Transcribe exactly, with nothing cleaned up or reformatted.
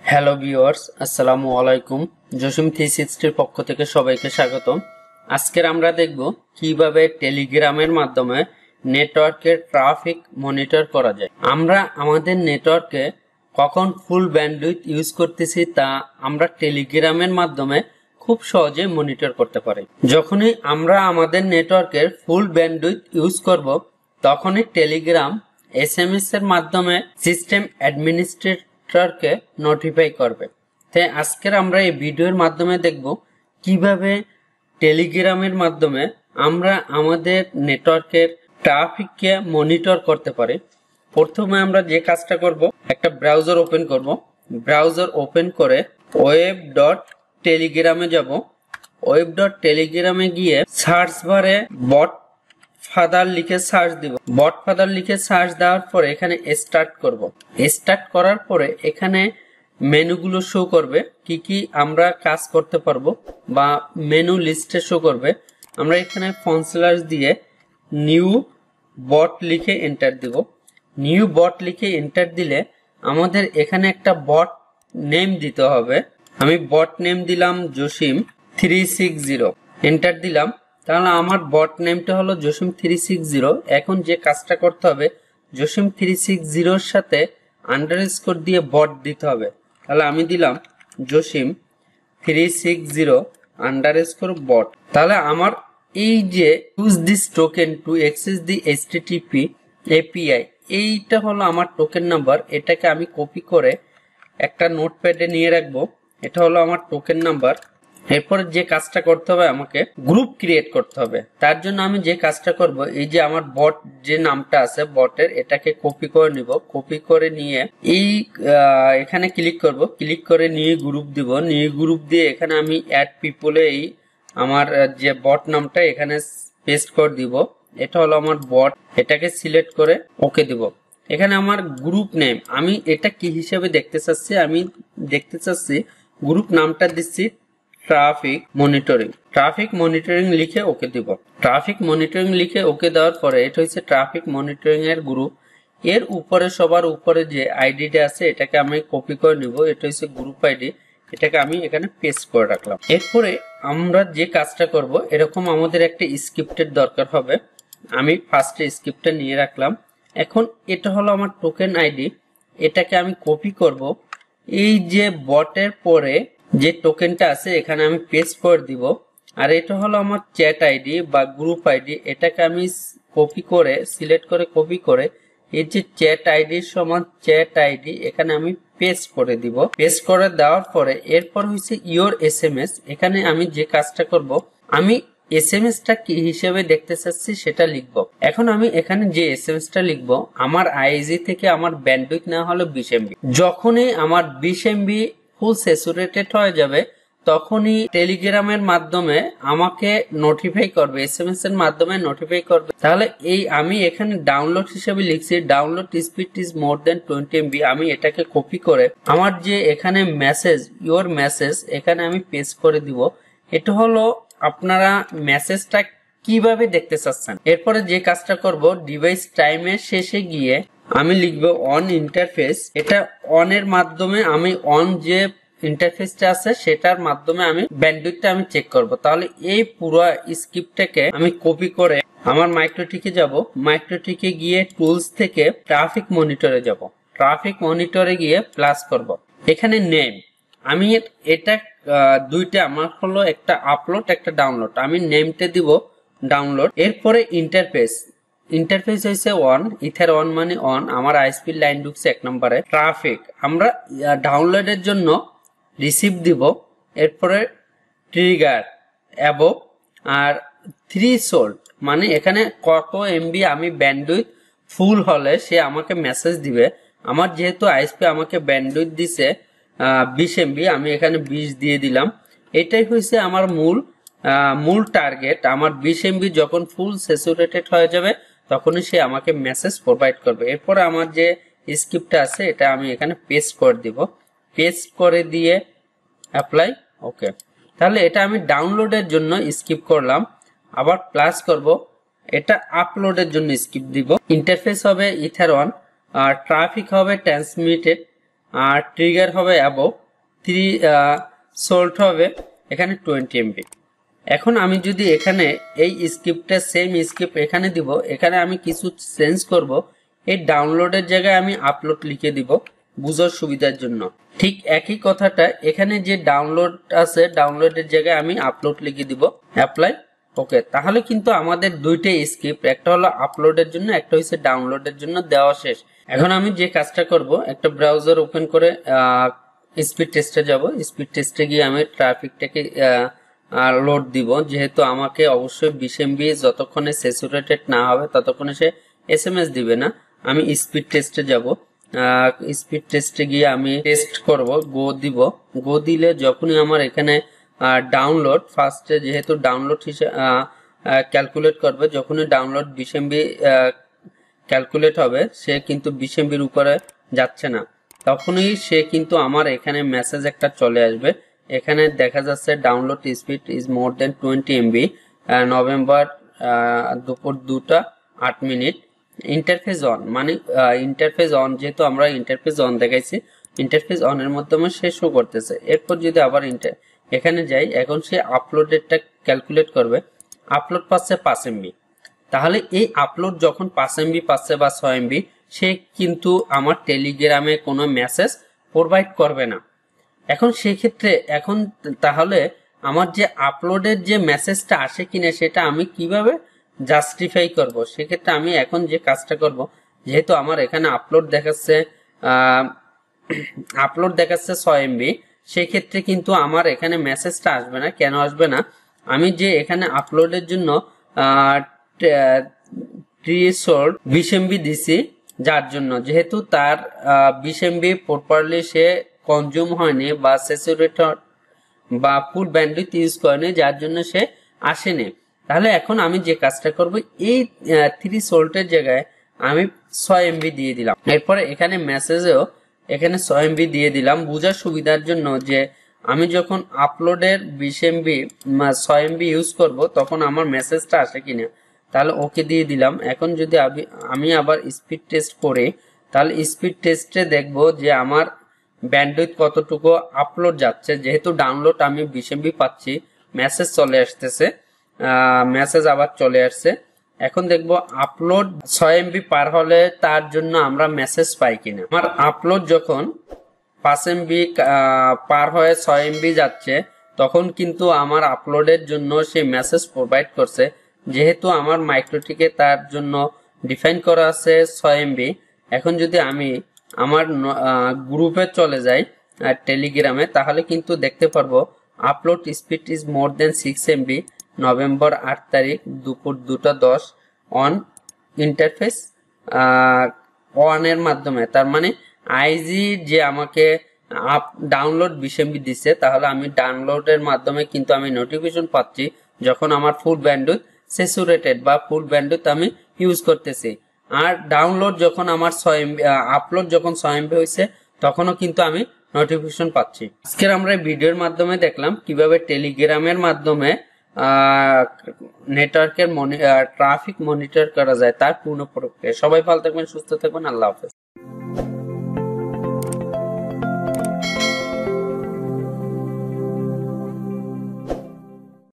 Hello viewers, আসসালামু আলাইকুম। Jasim three সিক্সটির পক্ষ থেকে সবাইকে স্বাগতম। আজকের আমরা দেখব কিভাবে টেলিগ্রামের মাধ্যমে নেটওয়ার্কের ট্রাফিক মনিটর করা যায়। আমরা আমাদের নেটওয়ার্কে কখন ফুল ব্যান্ডউইথ ইউজ করতেছি তা আমরা টেলিগ্রামের মাধ্যমে খুব সহজে মনিটর করতে পারি। যখনই আমরা আমাদের নেটওয়ার্কের ফুল ব্যান্ডউইথ ইউজ করব তখনই টেলিগ্রাম এস এম এস এর মাধ্যমে সিস্টেম অ্যাডমিনিস্ট্রেটরকে নোটিফাই করবে। তাই আজকের আমরা এই ভিডিওর মাধ্যমে দেখব কিভাবে টেলিগ্রামের মাধ্যমে আমরা আমাদের নেটওয়ার্কের ট্রাফিককে মনিটর করতে পারি। প্রথমে আমরা যে কাজটা করব, একটা ব্রাউজার ওপেন করব। ব্রাউজার ওপেন করে ওয়েব ডট টেলিগ্রামে যাব। ওয়েব ডট টেলিগ্রামে গিয়ে সার্চ বারে বট ফাদার লিখে সার্চ দিব। বট ফাদার লিখে সার্চ দেওয়ার পরে এখানে স্টার্ট করব। স্টার্ট করার পরে এখানে মেনুগুলো শো করবে, কি কি আমরা কাজ করতে পারবো বা মেনু লিস্টে শো করবে। আমরা এখানে ফন্ট স্ল্যাশ দিয়ে নিউ বট লিখে এন্টার দিব। নিউ বট লিখে এন্টার দিলে আমাদের এখানে একটা বট নেম দিতে হবে। আমি বট নেম দিলাম Jasim three six zero, enter দিলাম। তাহলে আমার বট নেমটা হলো জসিম থ্রি সিক্স জিরো। এখন যে কাজটা করতে হবে, জসিম থ্রি সিক্স জিরোর সাথে আন্ডারস্কোর দিয়ে বট দিতে হবে। তাহলে আমি দিলাম Jasim three six zero underscore bot. তাহলে আমার এই যে use this token to access the HTTP API, এইটা হলো আমার টোকেন নাম্বার। এটাকে আমি কপি করে একটা নোটপ্যাডে নিয়ে রাখবো। এটা হলো আমার টোকেন নাম্বার। এরপরে যে কাজটা করতে হবে, আমাকে গ্রুপ ক্রিয়েট করতে হবে। তার জন্য আমি যে কাজটা করব, এই যে আমার বট যে নামটা আছে বটের, এটাকে কপি করে নিব। কপি করে নিয়ে এই এখানে ক্লিক করব। ক্লিক করে নিয়ে গ্রুপ দিব। নিয়ে গ্রুপ দিয়ে এখানে আমি অ্যাড পিপলে এই আমার যে বট নামটা এখানে পেস্ট করে দিব। এটা হলো আমার বট। এটাকে সিলেক্ট করে ওকে দিব। এখানে আমার গ্রুপ নেম আমি এটা কি হিসেবে দেখতে চাচ্ছি, আমি দেখতে চাচ্ছি গ্রুপ নামটা দিচ্ছি ট্রাফিক মনিটরিং। ট্রাফিক মনিটরিং লিখে ওকে দিব। ট্রাফিক মনিটরিং লিখে ওকে দেওয়ার পরে এটা হচ্ছে ট্রাফিক মনিটরিং এর গ্রুপ। এর উপরে সবার উপরে যে আইডিটা আছে এটাকে আমি কপি করে নিব। এটা হচ্ছে গ্রুপ আইডি। এটাকে আমি এখানে পেস্ট করে রাখলাম। এরপরে আমরা যে কাজটা করব, এরকম আমাদের একটা স্ক্রিপ্টের দরকার হবে। আমি ফার্স্টে স্ক্রিপ্টটা নিয়ে রাখলাম। এখন এটা হলো আমার টোকেন আইডি। এটাকে আমি কপি করব। এই যে বটের পরে যে টোকেনটা আছে এখানে আমি পেস্ট করে দিব। আর এটা হলো আমার চ্যাট আইডি বা গ্রুপ আইডি। এটাকে আমি কপি করে সিলেক্ট করে কপি করে এই যে চ্যাট আইডির সমান চ্যাট আইডি এখানে আমি পেস্ট করে দিব। পেস্ট করে দেওয়ার পরে এরপর হচ্ছে ইওর এস এম এস। এখানে আমি যে কাজটা করব, আমি এস এম এস টা কি হিসেবে দেখতে চাচ্ছি সেটা লিখব। এখন আমি এখানে যে এস এম এস টা লিখবো, আমার আইজি থেকে আমার ব্যান্ডউইথ না হলো বিশ এমবি। যখনই আমার বিশ এমবি ফুল স্যাচুরেটেড হয়ে যাবে তখনই টেলিগ্রামের মাধ্যমে আমাকে নোটিফাই করবে, এস এম এস এর মাধ্যমে নোটিফাই করবে। তাহলে এই আমি এখানে ডাউনলোড হিসেবে লিখছি download speed is more than twenty MB. আমি এটাকে কপি করে আমার যে এখানে মেসেজ ইওর মেসেজ এখানে আমি পেস্ট করে দিব। এটা হলো আপনারা মেসেজটা কিভাবে দেখতে চাচ্ছেন। এরপরে যে কাজটা করব, ডিভাইস টাইমের শেষে গিয়ে আমি লিখব অন ইন্টারফেস। এটা অন এর মাধ্যমে আমি অন যে ইন্টারফেসটা আছে সেটার মাধ্যমে আমি ব্যান্ডউইথটা আমি চেক করব। তাহলে এই পুরো স্ক্রিপ্টটাকে আমি কপি করে আমার মাইক্রোটিকে যাব। মাইক্রোটিকে গিয়ে টুলস থেকে ট্রাফিক মনিটরে যাব। ট্রাফিক মনিটরে গিয়ে প্লাস করব। এখানে নেম আমি এটা দুইটা আমার হলো একটা আপলোড একটা ডাউনলোড। আমি নেমটা দিব ডাউনলোড। এরপরে ইন্টারফেস ইন্টারফেস হয়েছে অন, ইথার অন মানে অন। আমার আইএসপি লাইন ঢুকছে এক নম্বরে। ট্রাফিক আমরা ডাউনলোডের জন্য রিসিভ দিব। এরপরে ট্রিগার অ্যাবভ আর থ্রি সোল্ড মানে এখানে কত এমবি আমি ব্যান্ডউইথ ফুল হলে সে আমাকে মেসেজ দিবে। আমার যেহেতু আইএসপি আমাকে ব্যান্ডউইথ দিছে বিশ এমবি, আমি এখানে বিশ দিয়ে দিলাম। এটাই হয়েছে আমার মূল মূল টার্গেট। আমার বিশ এমবি যখন ফুল স্যাচুরেটেড হয়ে যাবে তখনই সে আমাকে মেসেজ প্রোভাইড করবে। এরপরে আমার যে স্ক্রিপ্টটা আছে এটা আমি এখানে পেস্ট করে দিব। পেস্ট করে দিয়ে অ্যাপ্লাই ওকে। তাহলে এটা আমি ডাউনলোডের জন্য স্কিপ করলাম। আবার প্লাস করব, এটা আপলোডের জন্য স্কিপ দিব। ইন্টারফেস হবে ইথার ওয়ান আর ট্রাফিক হবে ট্রান্সমিটেড আর ট্রিগার হবে অ্যাবভ, থ্রি সোল্ট হবে এখানে টোয়েন্টি এমবি। এখন আমি যদি এখানে এই স্ক্রিপ্টটা সেম স্ক্রিপ্ট এখানে দিব, এখানে আমি কিছু চেঞ্জ করব, এই ডাউনলোডের জায়গায় আমি আপলোড লিখে দিব বুঝার সুবিধার জন্য। ঠিক একই কথাটা এখানে যে ডাউনলোড আছে ডাউনলোডের জায়গায় আমি আপলোড লিখে দিব, অ্যাপ্লাই, ওকে। তাহলে কিন্তু আমাদের দুইটাই স্ক্রিপ্ট, একটা হলো আপলোডের জন্য, একটা হচ্ছে ডাউনলোডের জন্য দেওয়া শেষ। এখন আমি যে কাজটা করব, একটা ব্রাউজার ওপেন করে স্পিড টেস্টে যাব, স্পিড টেস্টে গিয়ে আমি ট্রাফিকটাকে লোড দিব, যেহেতু আমাকে অবশ্যই বিশ এমবি যতক্ষণে স্যাচুরেটেড না হবে ততক্ষণে সে এস এম এস দিবে না। আমি স্পিড টেস্টে যাব, স্পিড টেস্টে গিয়ে আমি টেস্ট করব, গো দিব। গো দিলে যখনই আমার এখানে ডাউনলোড ফার্স্টে যেহেতু ডাউনলোড হিসেবে ক্যালকুলেট করবে, যখনই ডাউনলোড বিশ এমবি ক্যালকুলেট হবে, সে কিন্তু বিশ এমবির উপরে যাচ্ছে না, তখনই সে কিন্তু আমার এখানে মেসেজ একটা চলে আসবে। এখানে দেখা যাচ্ছে download speed is more than twenty MB, November দুপুর দুটা আট মিনিট, ইন্টারফেস অন, মানে ইন্টারফেস অন, যেহেতু আমরা ইন্টারফেস অন দেখাইছি, ইন্টারফেস অনের মাধ্যমে সে শো করতেছে। এরপর যদি আবার ইন্টার এখানে যাই, এখন সে আপলোডেরটা ক্যালকুলেট করবে, আপলোড পাচ্ছে পাঁচ এমবি। তাহলে এই আপলোড যখন পাঁচ এমবি পাচ্ছে বা ছয় এমবি, সে কিন্তু আমার টেলিগ্রামে কোনো মেসেজ প্রোভাইড করবে না। এখন সেক্ষেত্রে এখন তাহলে আমার যে আপলোডের যে মেসেজটা আসে কিনা সেটা আমি কিভাবে জাস্টিফাই করব? সেক্ষেত্রে আমি এখন যে কাজটা করব, যেহেতু আমার এখানে আপলোড দেখাচ্ছে আপলোড দেখাচ্ছে ছয় এমবি, সেক্ষেত্রে কিন্তু আমার এখানে মেসেজটা আসবে না। কেন আসবে না? আমি যে এখানে আপলোডের জন্য থ্রেশহোল্ড বিশ এমবি দিছি, যার জন্য যেহেতু তার বিশ এমবি প্রপারলি সে কনজিউম হয়নি বা স্যাচুরেটেড বা ফুল ব্যান্ডউইথ ইউজ করেনি, যার জন্য সে আসেনি। তাহলে এখন আমি যে কাজটা করব, এই থ্রি সোল্টের জায়গায় আমি ছয় এমবি দিয়ে দিলাম। এরপরে এখানে মেসেজেও এখানে ছয় এমবি দিয়ে দিলাম বুঝার সুবিধার জন্য, যে আমি যখন আপলোডের বিশ এমবি ছয় এমবি ইউজ করব তখন আমার মেসেজটা আসে কিনা। তাহলে ওকে দিয়ে দিলাম। এখন যদি আমি আবার স্পিড টেস্ট করি, তাহলে স্পিড টেস্টে দেখব যে আমার ব্যান্ডউইথ কতটুকু আপলোড যাচ্ছে। যেহেতু ডাউনলোড আমি বিশ এমবি পাচ্ছি, মেসেজ চলে আসতেছে, মেসেজ আবার চলে আসছে। এখন দেখবো আপলোড ছয় এমবি পার হলে তার জন্য আমরা মেসেজ পাই কিনা। আমার আপলোড যখন পাঁচ এমবি পার হয়ে ছয় এমবি যাচ্ছে, তখন কিন্তু আমার আপলোডের জন্য সে মেসেজ প্রোভাইড করছে। যেহেতু আমার মাইক্রোটিকে তার জন্য ডিফাইন করা আছে ছয় এমবি। এখন যদি আমি আমার গ্রুপে চলে যাই টেলিগ্রামে, তাহলে কিন্তু দেখতে পারবো upload speed is more than six MB, November আট তারিখ দুপুর দুটা দশ, অন ইন্টারফেস ওয়ান এর মাধ্যমে। তার মানে আইজি যে আমাকে আপ ডাউনলোড বিশ এমবি দিচ্ছে, তাহলে আমি ডাউনলোডের মাধ্যমে কিন্তু আমি নোটিফিকেশন পাচ্ছি যখন আমার ফুল ব্যান্ডউইথ স্যাচুরেটেড বা ফুল ব্যান্ডউইথ আমি ইউজ করতেছি। আর ডাউনলোড যখন আমার ছয় এমবি, আপলোড যখন ছয় এমবি হয়েছে, তখনও কিন্তু আমি নোটিফিকেশন পাচ্ছি। আজকের আমরা ভিডিওর মাধ্যমে দেখলাম কিভাবে টেলিগ্রামের মাধ্যমে নেটওয়ার্কের ট্রাফিক মনিটর করা যায়, তার পূর্ণ প্রক্রিয়া। সবাই ভালো থাকবেন, সুস্থ থাকবেন, আল্লাহ হাফেজ।